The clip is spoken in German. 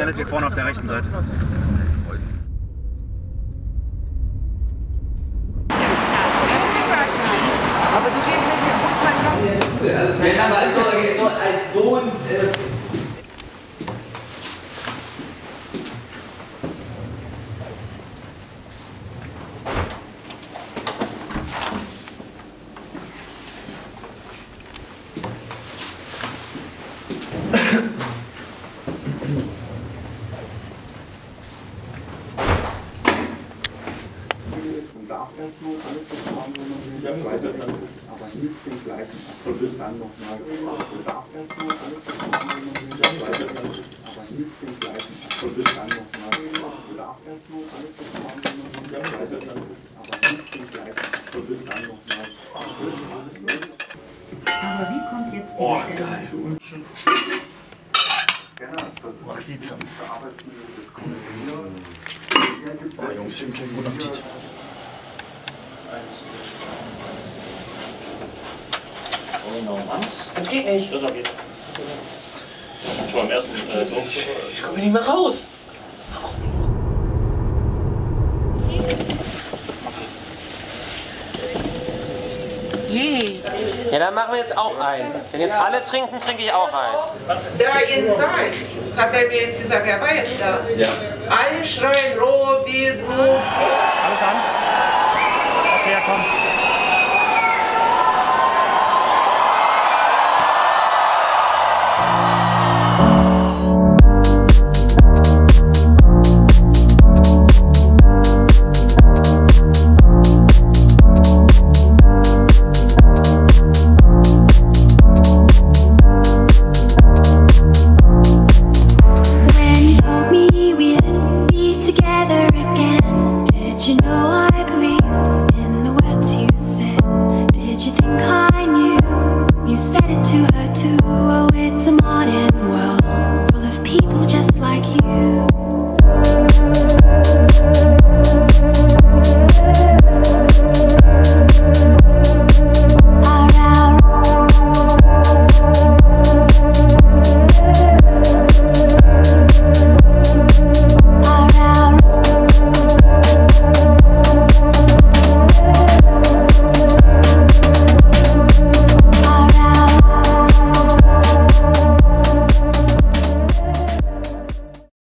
Stelle ist hier vorne auf der rechten Seite. Aber du gehst mit dem Bus mal noch. Nein, aber so als Sohn. Man darf erstmal alles verfahren, wenn man will. Das zweite ist aber nicht den gleichen Abschluss dann nochmal. Man darf erstmal alles verfahren, wenn man will. Das zweite ist aber nicht den gleichen Abschluss dann nochmal. Man darf erstmal alles verfahren, wenn man will. Das zweite ist aber nicht den gleichen Abschluss dann nochmal. Aber wie kommt jetzt die Bestellung zu uns? Scanner, das ist das Arbeitsmittel des Kommissionierers. Jungs, guten Appetit. Das geht nicht. Das geht. Schon beim ersten Druck. Ich komme nicht mehr raus. Yay! Ja, dann machen wir jetzt auch ein. Wenn jetzt alle trinken, trinke ich auch ein. Da inside, hat er mir jetzt gesagt, er war jetzt da. Ja. Alle schreien Robin, Robin. Alles an? Okay, er kommt.